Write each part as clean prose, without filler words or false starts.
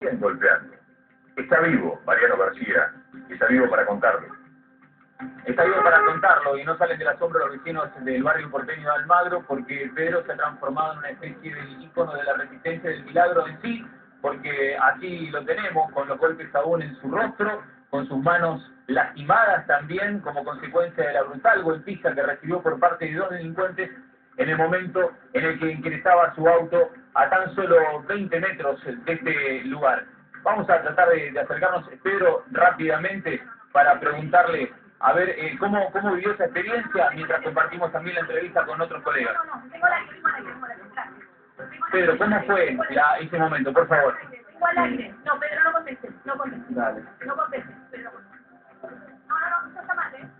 siguen golpeando. Está vivo Mariano García, está vivo para contarlo. Está vivo para contarlo y no salen del asombro los vecinos del barrio porteño de Almagro porque Pedro se ha transformado en una especie de ícono de la resistencia del milagro en sí, porque aquí lo tenemos con los golpes aún en su rostro, con sus manos lastimadas también como consecuencia de la brutal golpiza que recibió por parte de dos delincuentes en el momento en el que ingresaba a su auto a tan solo 20 metros de este lugar. Vamos a tratar de acercarnos, Pedro, rápidamente para preguntarle a ver cómo vivió esa experiencia mientras compartimos también la entrevista con otros colegas. Tengo la claro. Pedro, ¿cómo fue ese momento, por favor? Tengo al aire. No, Pedro, no contestes. No contestes. Dale. No contestes, Pedro. No, eso está mal, ¿eh?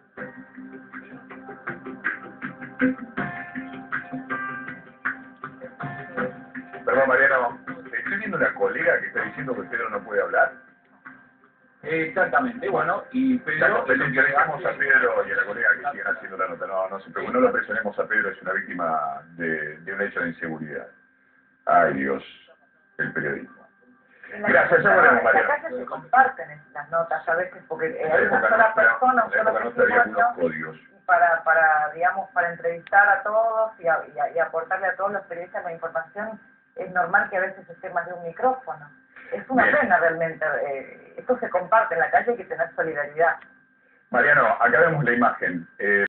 Perdón, Mariano, estoy viendo una colega que está diciendo que Pedro no puede hablar. Exactamente, bueno, y Pedro... Que dejamos a Pedro y a la colega que sigan haciendo la nota. No se preocupe, no lo presionemos a Pedro, es una víctima de un hecho de inseguridad. Ay, Dios, el periodismo. Gracias, ya volvemos, En la Mariano. calle se comparten las notas a veces porque En hay la una época sola nuestra, persona, un en la solo época nuestra había algunos testimonio códigos. para entrevistar a todos y aportarle a todos los periodistas la información. Es normal que a veces esté más de un micrófono. Es una Bien. pena realmente. Esto se comparte en la calle, hay que tener solidaridad. Mariano, acá vemos la imagen.